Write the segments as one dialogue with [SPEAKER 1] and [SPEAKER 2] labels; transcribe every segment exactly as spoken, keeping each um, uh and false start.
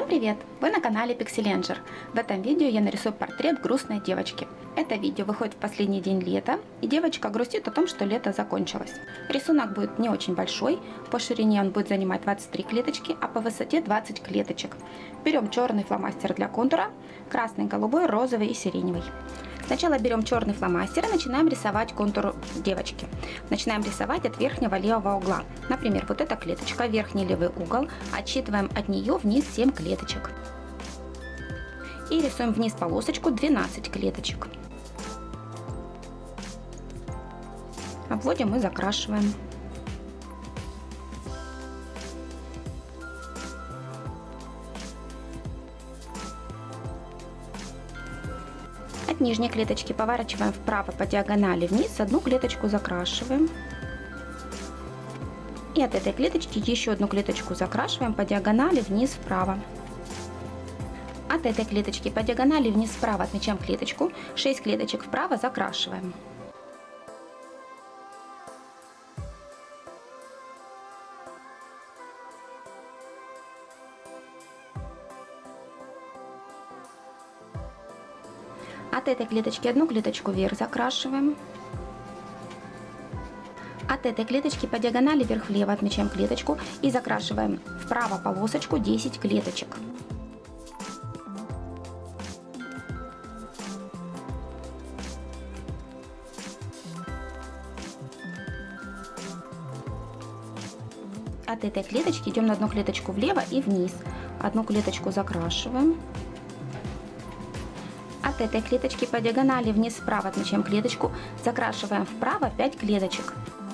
[SPEAKER 1] привет! Вы на канале Pixelenger. В этом видео я нарисую портрет грустной девочки. Это видео выходит в последний день лета, и девочка грустит о том, что лето закончилось. Рисунок будет не очень большой, по ширине он будет занимать двадцать три клеточки, а по высоте двадцать клеточек. Берем черный фломастер для контура, красный, голубой, розовый и сиреневый. Сначала берем черный фломастер и начинаем рисовать контур девочки. Начинаем рисовать от верхнего левого угла. Например, вот эта клеточка, верхний левый угол. Отсчитываем от нее вниз семь клеточек. И рисуем вниз полосочку двенадцать клеточек. Обводим и закрашиваем. От нижней клеточки поворачиваем вправо по диагонали вниз, одну клеточку закрашиваем. И от этой клеточки еще одну клеточку закрашиваем по диагонали вниз вправо. От этой клеточки по диагонали вниз вправо отмечаем клеточку, шесть клеточек вправо закрашиваем. От этой клеточки одну клеточку вверх закрашиваем. От этой клеточки по диагонали вверх-влево отмечаем клеточку и закрашиваем вправо полосочку десять клеточек. От этой клеточки идем на одну клеточку влево и вниз. Одну клеточку закрашиваем. От этой клеточки по диагонали вниз вправо отмечаем клеточку, закрашиваем вправо пять клеточек.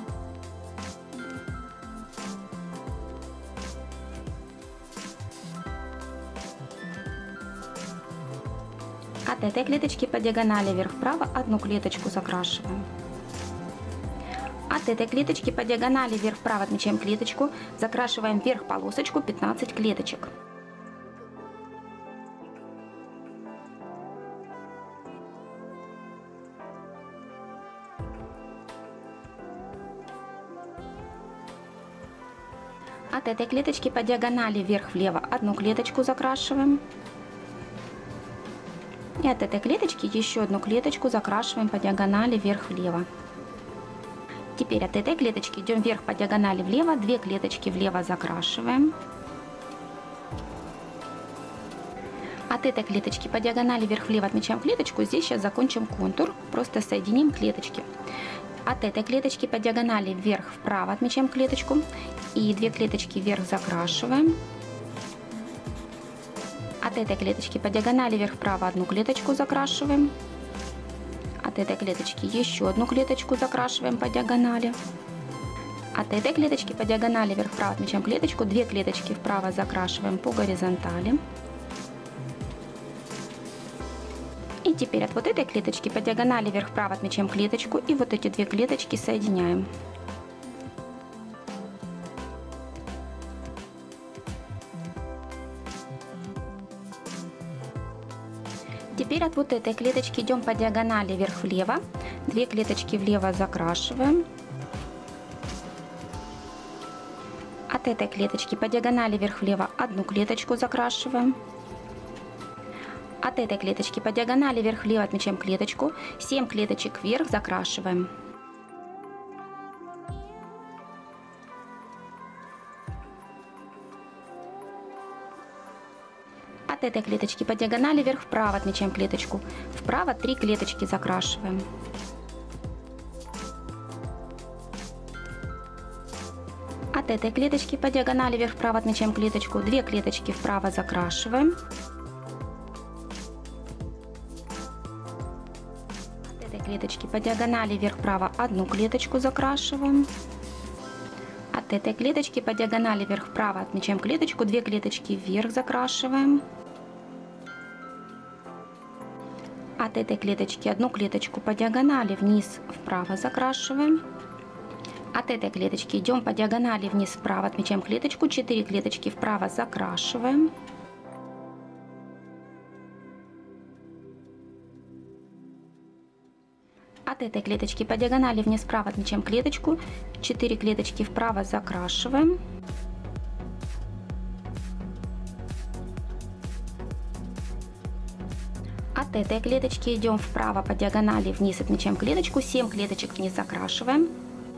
[SPEAKER 1] От этой клеточки по диагонали вверх-вправо одну клеточку закрашиваем. От этой клеточки по диагонали вверх-вправо отмечаем клеточку, закрашиваем вверх полосочку пятнадцать клеточек. От этой клеточки по диагонали вверх-влево одну клеточку закрашиваем. И от этой клеточки еще одну клеточку закрашиваем по диагонали вверх-влево. Теперь от этой клеточки идем вверх по диагонали влево, две клеточки влево закрашиваем. От этой клеточки по диагонали вверх-влево отмечаем клеточку. Здесь сейчас закончим контур, просто соединим клеточки. От этой клеточки по диагонали вверх-вправо отмечаем клеточку и две клеточки вверх закрашиваем. От этой клеточки по диагонали вверх-вправо одну клеточку закрашиваем. От этой клеточки еще одну клеточку закрашиваем по диагонали. От этой клеточки по диагонали вверх-вправо отмечаем клеточку, две клеточки вправо закрашиваем по горизонтали. И теперь от вот этой клеточки по диагонали вверх-вправо отмечаем клеточку и вот эти две клеточки соединяем. Теперь от вот этой клеточки идем по диагонали вверх-влево, две клеточки влево закрашиваем. От этой клеточки по диагонали вверх-влево одну клеточку закрашиваем. От этой клеточки по диагонали вверх-влево отмечаем клеточку, семь клеточек вверх закрашиваем. От этой клеточки по диагонали вверх-вправо отмечаем клеточку, вправо три клеточки закрашиваем. От этой клеточки по диагонали вверх-вправо отмечаем клеточку, две клеточки вправо закрашиваем. Клеточки по диагонали вверх-вправо одну клеточку закрашиваем. От этой клеточки по диагонали вверх-вправо отмечаем клеточку, две клеточки вверх закрашиваем. От этой клеточки одну клеточку по диагонали вниз вправо закрашиваем. От этой клеточки идем по диагонали вниз вправо отмечаем клеточку, четыре клеточки вправо закрашиваем. От этой клеточки по диагонали вниз вправо отмечаем клеточку, четыре клеточки вправо закрашиваем. От этой клеточки идем вправо по диагонали, вниз отмечаем клеточку, семь клеточек вниз закрашиваем.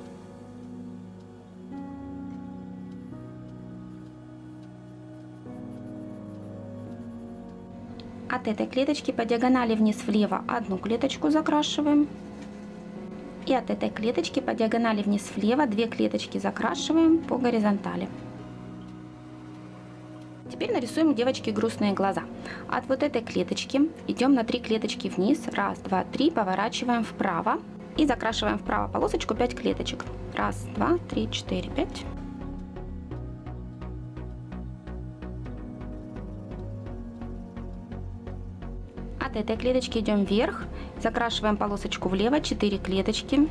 [SPEAKER 1] От этой клеточки по диагонали вниз влево одну клеточку закрашиваем. И от этой клеточки по диагонали вниз влево две клеточки закрашиваем по горизонтали. Теперь нарисуем у девочки грустные глаза. От вот этой клеточки идем на три клеточки вниз. Раз, два, три. Поворачиваем вправо. И закрашиваем вправо полосочку пять клеточек. Раз, два, три, четыре, пять. От этой клеточки идем вверх. Закрашиваем полосочку влево. четыре клеточки.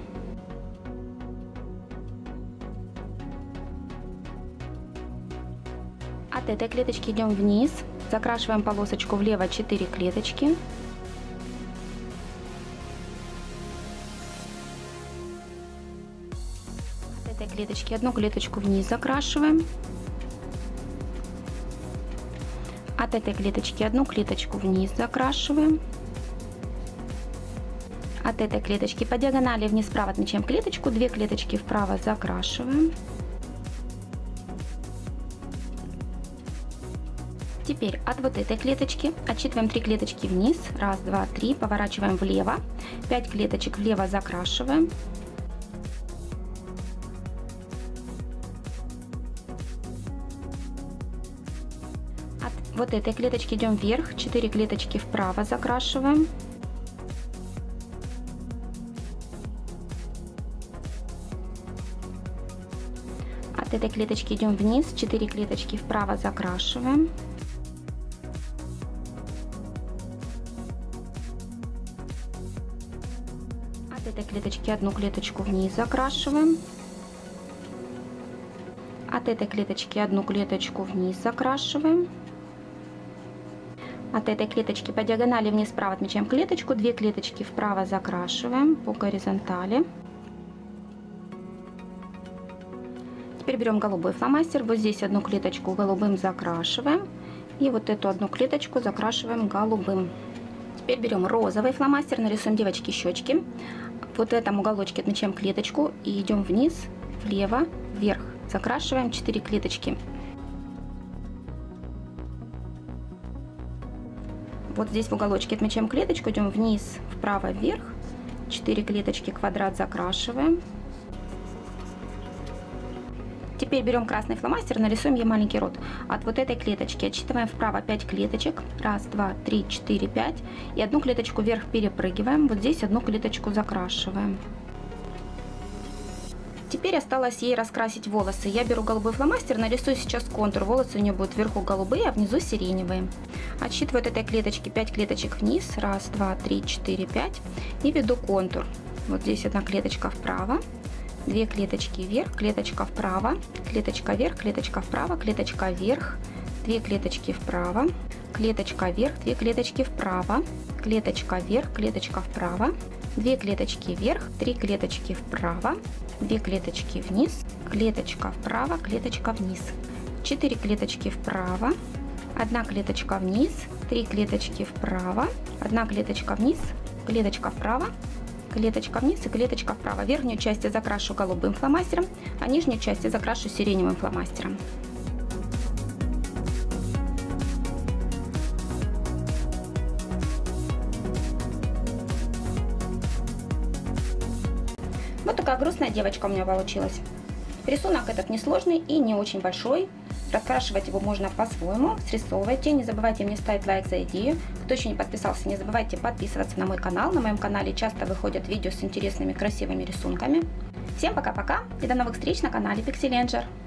[SPEAKER 1] От этой клеточки идем вниз, закрашиваем полосочку влево, четыре клеточки. От этой клеточки одну клеточку вниз закрашиваем. От этой клеточки одну клеточку вниз закрашиваем. От этой клеточки по диагонали вниз вправо отмечаем клеточку, две клеточки вправо закрашиваем. Теперь от вот этой клеточки отсчитываем три клеточки вниз. Раз, два, три. Поворачиваем влево. пять клеточек влево закрашиваем. От вот этой клеточки идем вверх. четыре клеточки вправо закрашиваем. От этой клеточки идем вниз. четыре клеточки вправо закрашиваем. От этой клеточки одну клеточку вниз закрашиваем. От этой клеточки одну клеточку вниз закрашиваем. От этой клеточки по диагонали вниз вправо отмечаем клеточку, две клеточки вправо закрашиваем по горизонтали. Теперь берем голубой фломастер, вот здесь одну клеточку голубым закрашиваем. И вот эту одну клеточку закрашиваем голубым. Теперь берем розовый фломастер, нарисуем девочки щечки. Вот в этом уголочке отмечаем клеточку и идем вниз, влево, вверх. Закрашиваем четыре клеточки. Вот здесь в уголочке отмечаем клеточку, идем вниз, вправо, вверх. четыре клеточки, квадрат закрашиваем. Теперь берем красный фломастер, нарисуем ей маленький рот. От вот этой клеточки отсчитываем вправо пять клеточек. Раз, два, три, четыре, пять. И одну клеточку вверх перепрыгиваем. Вот здесь одну клеточку закрашиваем. Теперь осталось ей раскрасить волосы. Я беру голубой фломастер, нарисую сейчас контур. Волосы у нее будут вверху голубые, а внизу сиреневые. Отсчитываю от этой клеточки пять клеточек вниз. Раз, два, три, четыре, пять. И веду контур. Вот здесь одна клеточка вправо. Две клеточки вверх, клеточка вправо, клеточка вверх, клеточка вправо, клеточка вверх, две клеточки вправо, клеточка вверх, две клеточки вправо, клеточка вверх, клеточка вправо, две клеточки вверх, три клеточки вправо, две клеточки вниз, клеточка вправо, клеточка вниз, четыре клеточки вправо, одна клеточка вниз, три клеточки вправо, одна клеточка вниз, клеточка вправо, клеточка вниз и клеточка вправо. Верхнюю часть я закрашу голубым фломастером, а нижнюю часть я закрашу сиреневым фломастером. Вот такая грустная девочка у меня получилась. Рисунок этот несложный и не очень большой. Раскрашивать его можно по-своему. Срисовывайте. Не забывайте мне ставить лайк за идею. Кто еще не подписался, не забывайте подписываться на мой канал. На моем канале часто выходят видео с интересными красивыми рисунками. Всем пока-пока и до новых встреч на канале Pixelenger.